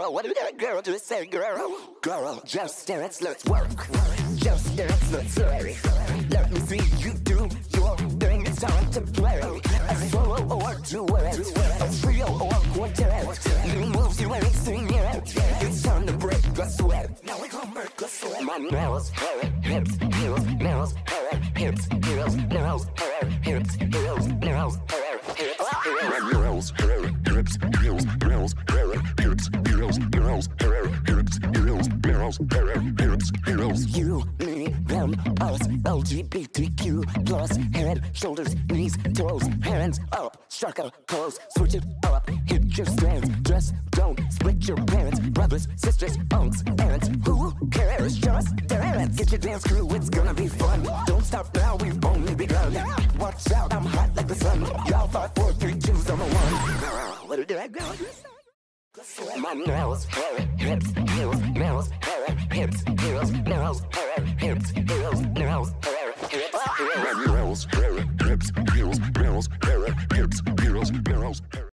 girl, what did that girl just say, girl? Girl, just dance, let's work. Just dance, let's play. Let me see you do your thing, it's time to play. A solo or duet, a trio or quartet. New moves, you ain't seen yet. It's time to break the sweat. Now we gon' break the sweat. My nails, hair, hips, heels, nails, hair, hips, heels, nails, hair, hips, heels, nails, hair, hips, nails, hair, hips, heels, nails, hair, hips, heels, nails, hair, hips, heels, nails, hair, hips, heels. You, me, them, us, LGBTQ plus, head, shoulders, knees, toes, hands up, struggle, pose, switch it up, hit your strands, dress, don't split your pants, brothers, sisters, unks, aunts, who cares? Just dance, get your dance crew, it's gonna be fun. Don't stop now, we've only begun. Watch out, I'm hot like the sun. Y'all 5, 4, 3, 2's on the one. What did I go? My nails, hair, hips, heels, nails, hair, hips, heels, nails, hair, hips, heels, nails, hair, hips, heels, nails, hair, hips, heels, nails, hair, hips, heels, nails, hair.